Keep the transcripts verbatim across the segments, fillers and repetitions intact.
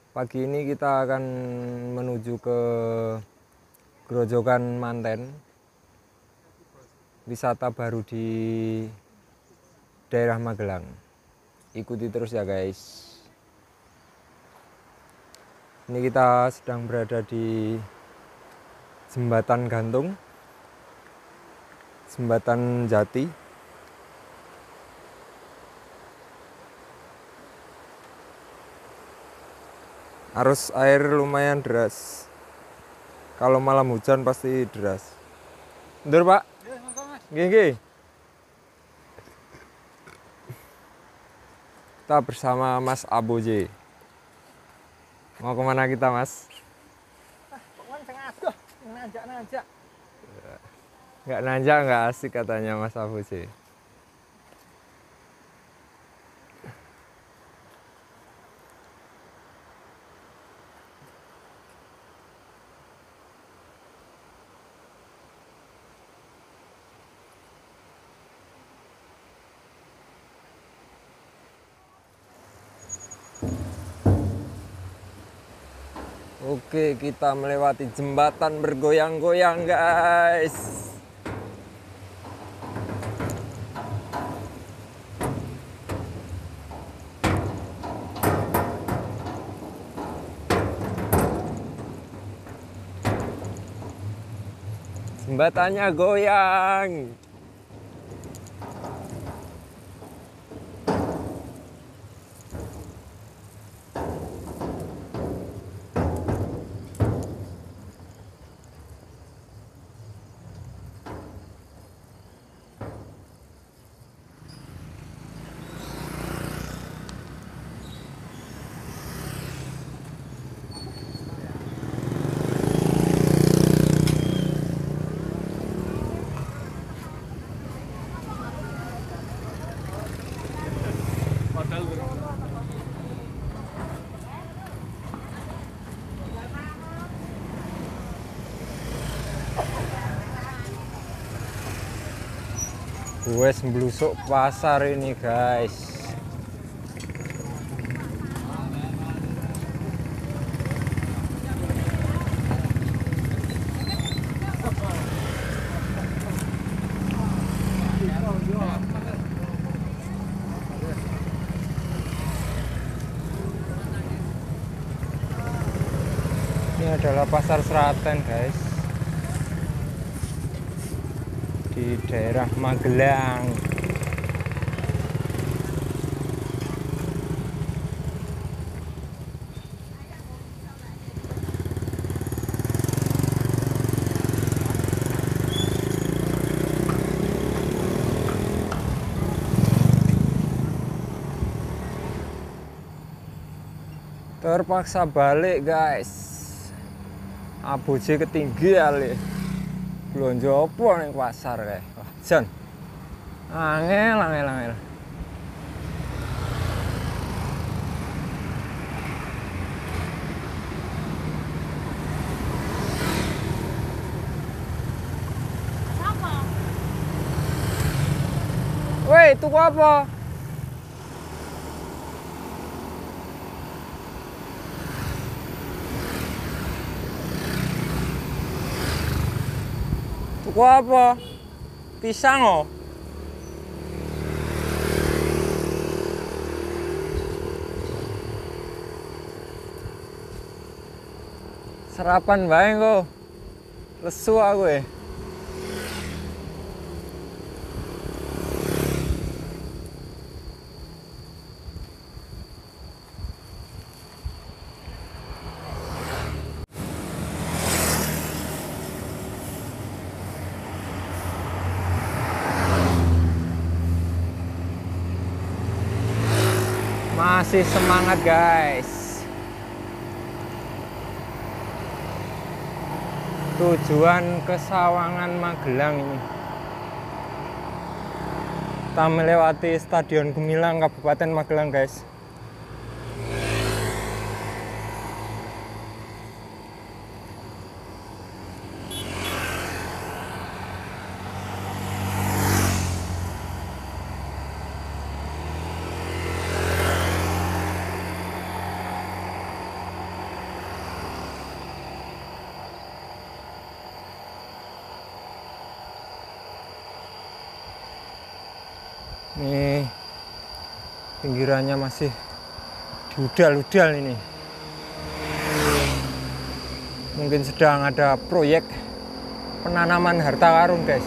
Pagi ini kita akan menuju ke Grojogan Manten, wisata baru di daerah Magelang. Ikuti terus ya guys. Ini kita sedang berada di Jembatan Gantung, Jembatan Jati. Arus air lumayan deras. Kalau malam hujan pasti deras. Ndur Pak? Nggih, nggih. Kita bersama Mas Aboje. Mau kemana kita Mas? Nanjak-nanjak. Nggak nanjak, nggak asik katanya Mas Aboje. Oke, kita melewati jembatan bergoyang-goyang guys. Jembatannya goyang. Gue semblusuk pasar ini guys. Ini adalah pasar Seraten guys, di daerah Magelang. Terpaksa balik guys. Aboje ketinggian belanja apa ning pasar kae. Wah, jan. Angel, angel, angel. Apa? Woi, tuku apa? Tuku apa? Pisang oh. Sarapan bae kok. Lesu aku ya. Masih semangat guys. Tujuan ke Sawangan Magelang ini. Kita melewati Stadion Gemilang Kabupaten Magelang guys. Ini pinggirannya masih diudal-udal ini. Mungkin sedang ada proyek penanaman harta karun, guys.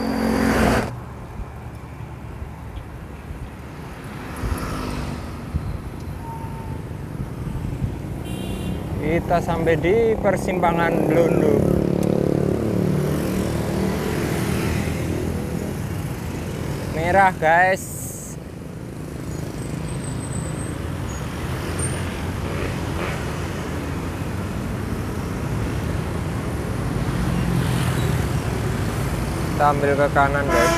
Kita sampai di persimpangan Blondo. Merah, guys. Kita ambil ke kanan, guys.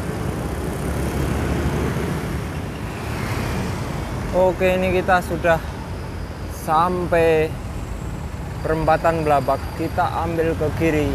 Oke, ini kita sudah sampai perempatan Blabak. Kita ambil ke kiri.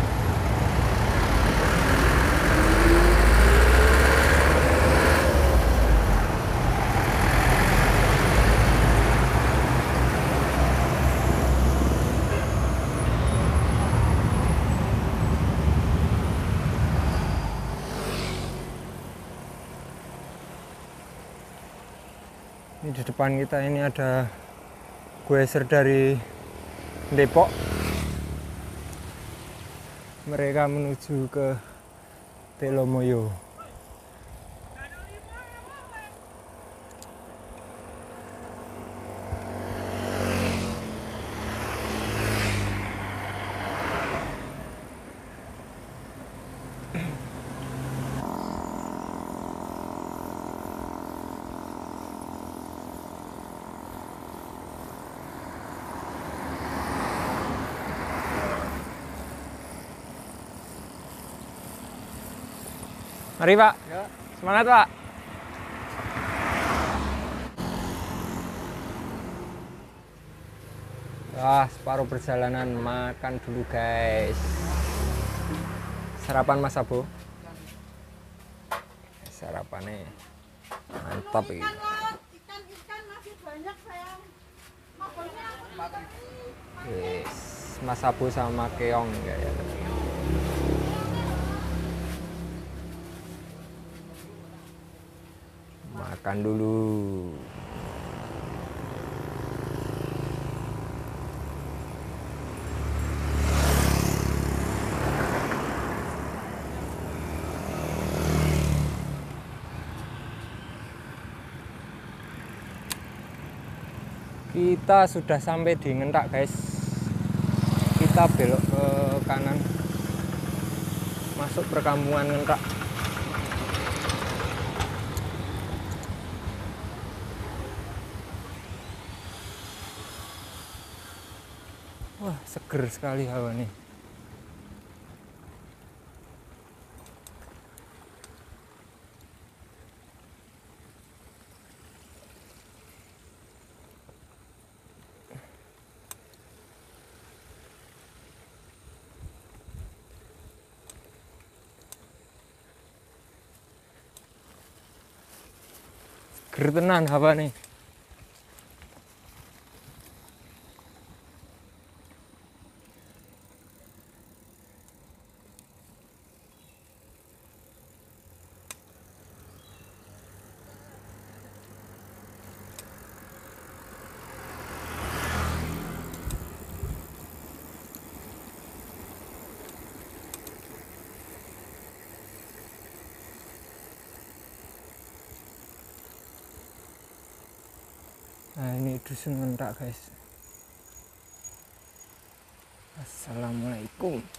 Ini di depan kita ini ada Gweser dari Depok. Mereka menuju ke Telomoyo. Mari, Pak. Ya. Semangat, Pak. Wah, separuh perjalanan makan dulu, guys. Sarapan Mas Abu. Sarapannya mantap ini. Ikan-ikan masih banyak, sayang. Makannya Yes. Mas Abu sama Keong ya. Makan dulu. Kita sudah sampai di Ngentak, guys. Kita belok ke kanan, masuk perkampungan Ngentak. Wah, seger sekali hawa nih. Seger tenan hawa nih. Nah, ini dusun Ngentak, guys. Assalamualaikum.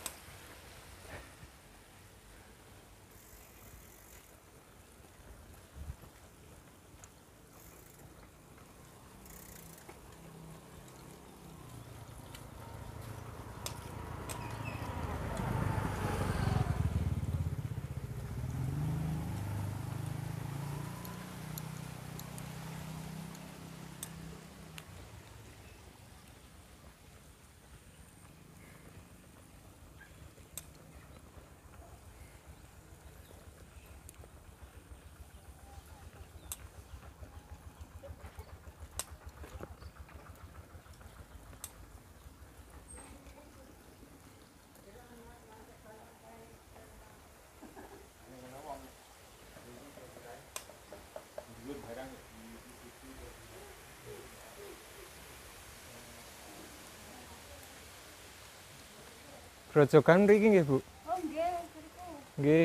Grojogan mriki nggih, Bu? Oh nggih, mriku. Nggih.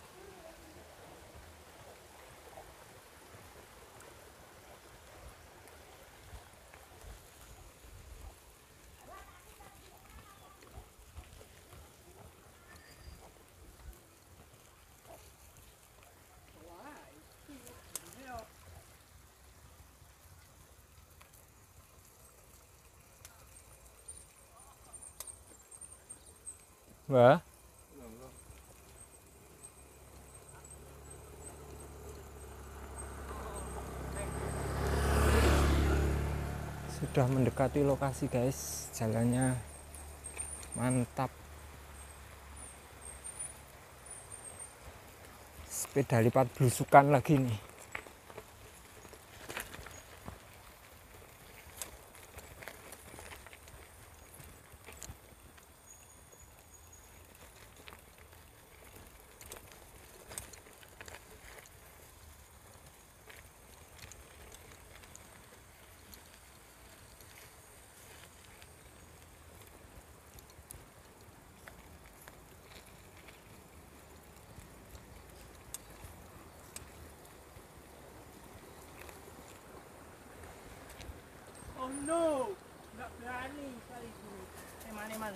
Wah. Sudah mendekati lokasi, guys. Jalannya mantap. Sepeda lipat belusukan lagi nih. Oh no, nggak berani kali ini. Eman eman.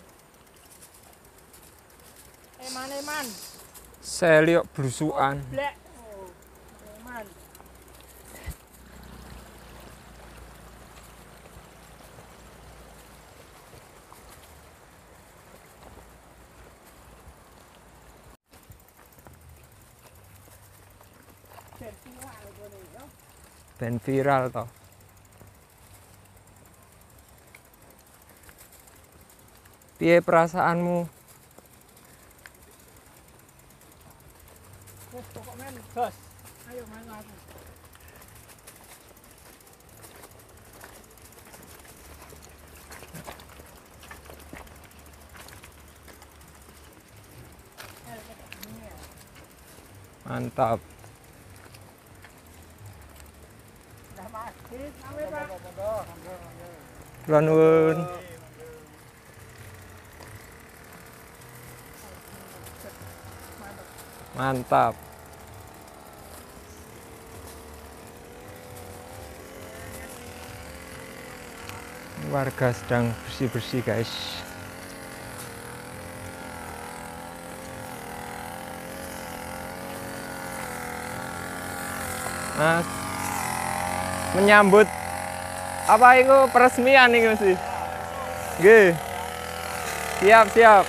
Eman eman. Saya lihat belusukan. Black. Oh, eman. Ben viral toh. Piye perasaanmu? Oh, pokoknya gas. Ayo main lagi. Mantap. Udah pasti, sampai Pak. Kula nuwun. Mantap. Warga sedang bersih-bersih, guys. Mas, menyambut apa itu peresmian ini sih? Nggih. Siap, siap.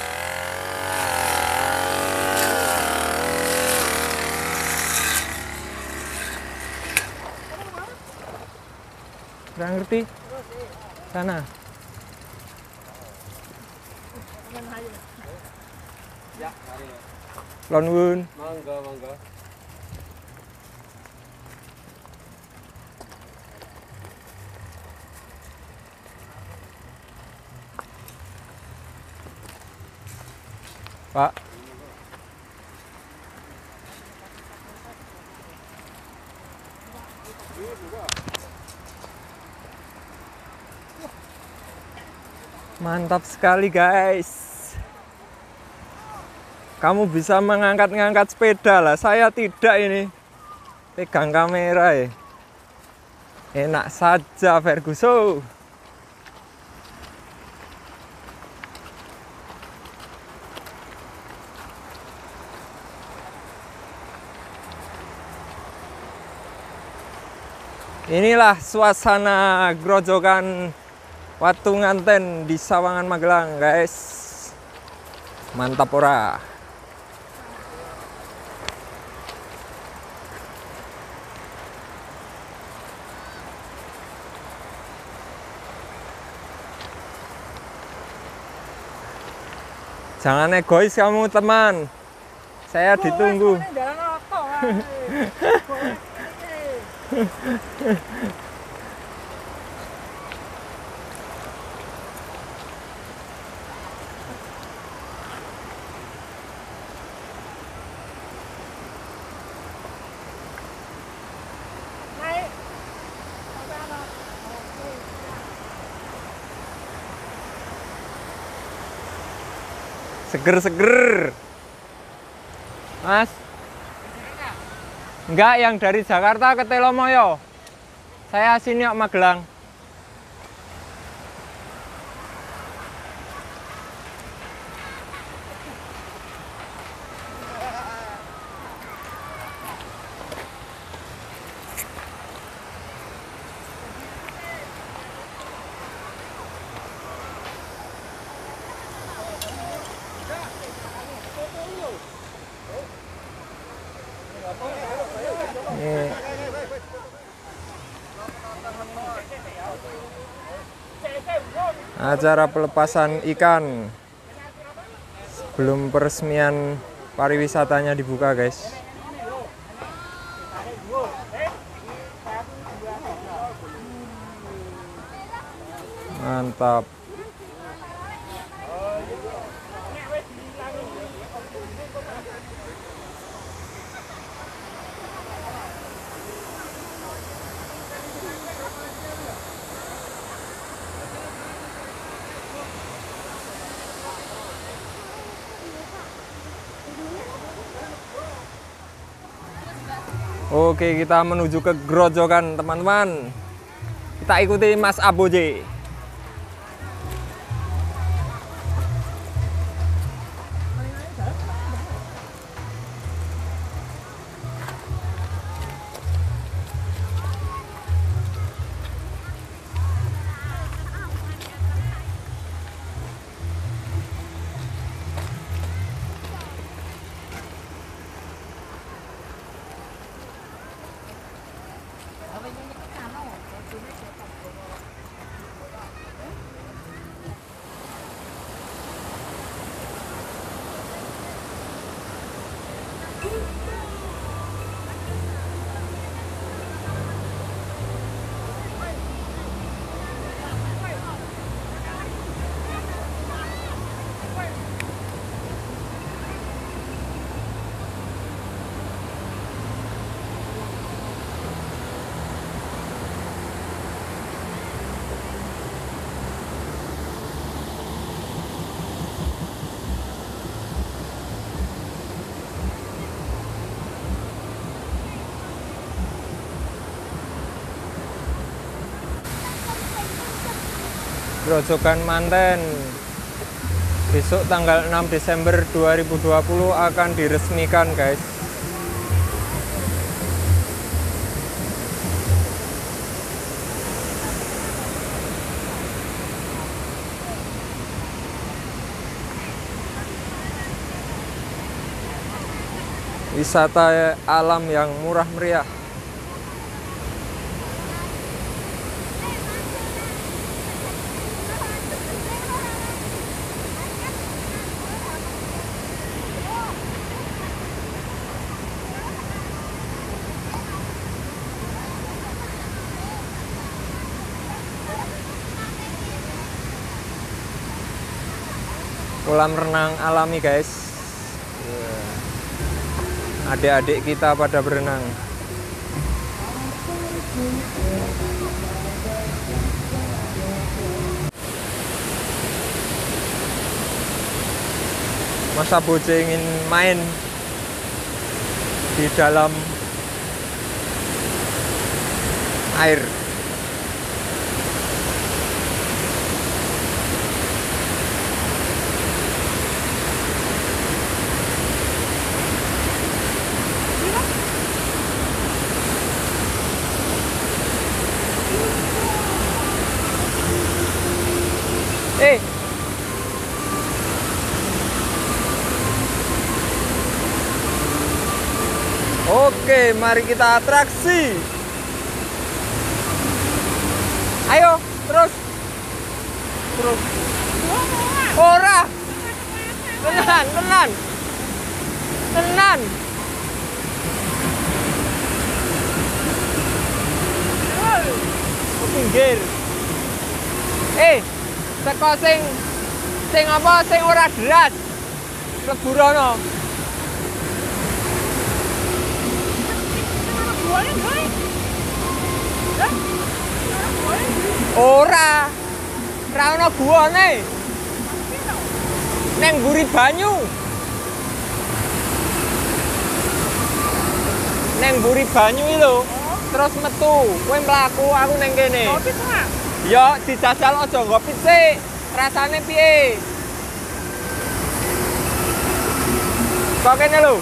Kurang ngerti? Sana. Ya, mari. Kula nuwun. Mangga, mangga. Pak. Mantap sekali, guys. Kamu bisa mengangkat-ngangkat sepeda lah. Saya tidak ini. Pegang kamera ya. Enak saja, Ferguson. Inilah suasana grojogan Watu Nganten di Sawangan Magelang, guys. Mantap ora. Jangan egois kamu, teman. Saya ditunggu. Seger-seger. Mas. Enggak, yang dari Jakarta ke Telomoyo. Saya sini kok Magelang. Ini acara pelepasan ikan sebelum peresmian pariwisatanya dibuka, guys. Mantap. Oke, kita menuju ke Grojogan, teman-teman. Kita ikuti Mas Aboje. Grojogan Manten besok tanggal enam Desember dua ribu dua puluh akan diresmikan, guys. Wisata alam yang murah meriah. Kolam renang alami, guys. Adik-adik kita pada berenang. Mas Aboje ingin main di dalam air. Eh, oke, mari kita atraksi. Ayo, terus, terus. Ora, tenan, tenan, tenan. Pinggir. Eh. Teko sing sing apa sing ora deras. Mlebu rono. Ora. Ora ono guwane. Neng mburi banyu. Neng mburi banyu iki lho. Terus metu, kowe mlaku aku neng kene. Kopi Pak. Yo dijajal aja ngopi sik. Rasane piye? Kok kene lho.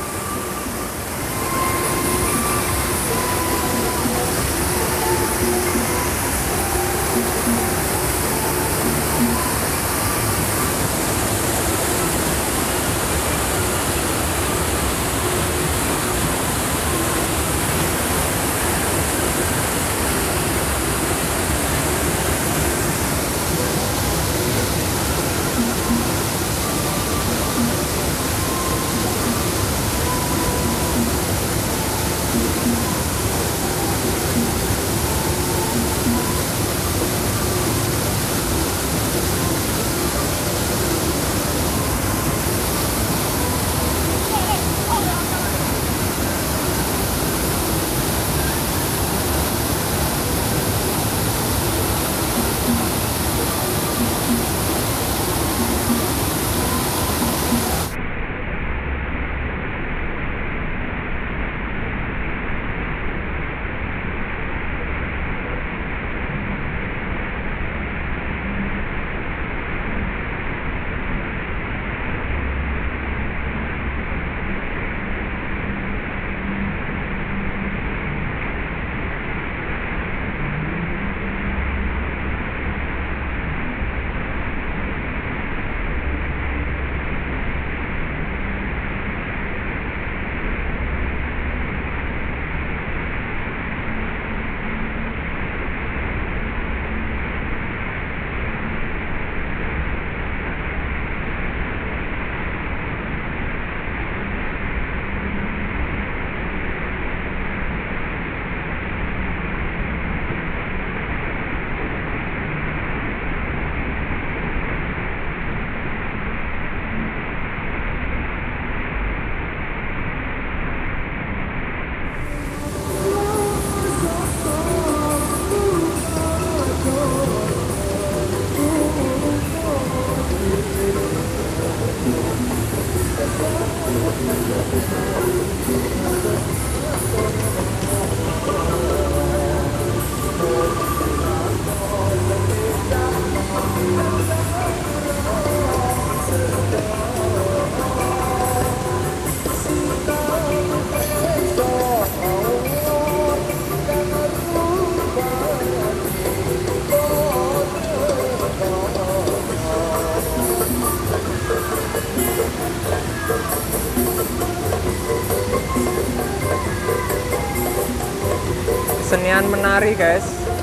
Kesenian menari, guys.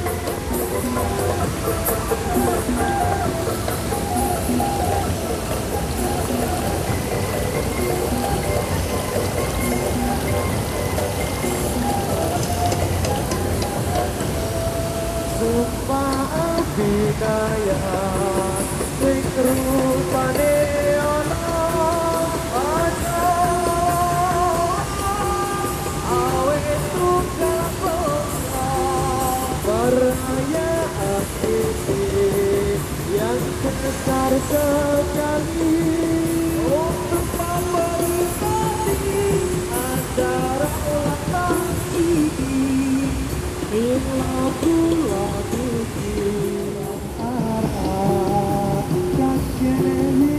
Sumpah abdikaya sing rupane ana aja awe tunggal kota perayaan ini yang besar sekali untuk memperingati acara ulang tahun ini. Lagu-lagu arah yang kini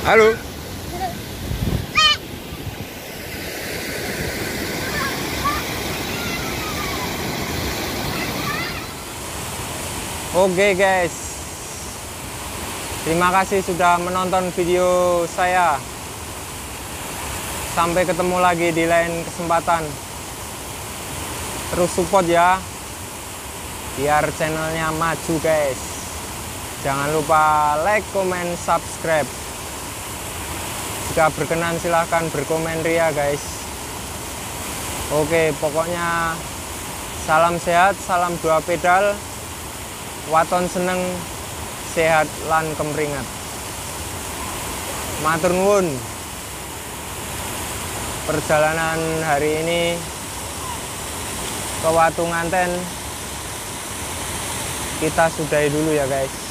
Halo. Oke guys, terima kasih sudah menonton video saya. Sampai ketemu lagi di lain kesempatan. Terus support ya, biar channelnya maju guys. Jangan lupa like, comment, subscribe. Jika berkenan silahkan berkomen ria guys. Oke, pokoknya salam sehat, salam dua pedal. Waton seneng, sehat lan kemringat. Matur nuwun. Perjalanan hari ini ke Watu Nganten kita sudahi dulu ya guys.